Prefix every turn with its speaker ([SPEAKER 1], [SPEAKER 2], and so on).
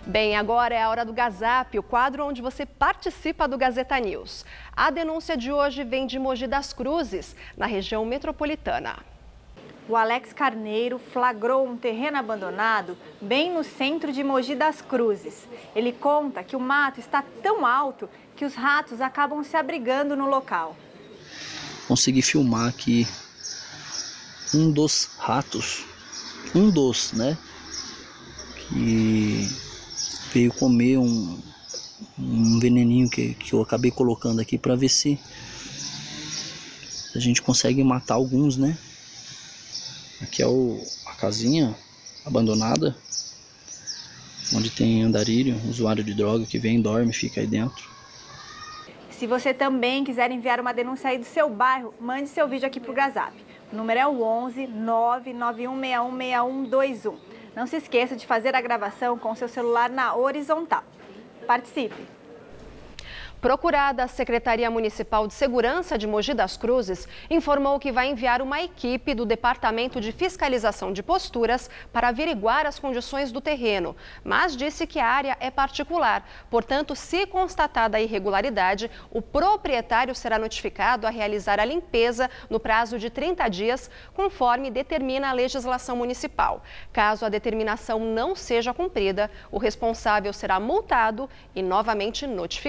[SPEAKER 1] Bem, agora é a hora do Gazap, o quadro onde você participa do Gazeta News. A denúncia de hoje vem de Mogi das Cruzes, na região metropolitana.
[SPEAKER 2] O Alex Carneiro flagrou um terreno abandonado bem no centro de Mogi das Cruzes. Ele conta que o mato está tão alto que os ratos acabam se abrigando no local.
[SPEAKER 3] Consegui filmar aqui um dos ratos, né? Que veio comer um veneninho que eu acabei colocando aqui para ver se a gente consegue matar alguns, né? Aqui é a casinha abandonada, onde tem andarilho, usuário de droga que vem, dorme, fica aí dentro.
[SPEAKER 2] Se você também quiser enviar uma denúncia aí do seu bairro, mande seu vídeo aqui para o Gazap. O número é o 11 991616121. Não se esqueça de fazer a gravação com seu celular na horizontal. Participe!
[SPEAKER 1] Procurada, a Secretaria Municipal de Segurança de Mogi das Cruzes informou que vai enviar uma equipe do Departamento de Fiscalização de Posturas para averiguar as condições do terreno, mas disse que a área é particular. Portanto, se constatada a irregularidade, o proprietário será notificado a realizar a limpeza no prazo de 30 dias, conforme determina a legislação municipal. Caso a determinação não seja cumprida, o responsável será multado e novamente notificado.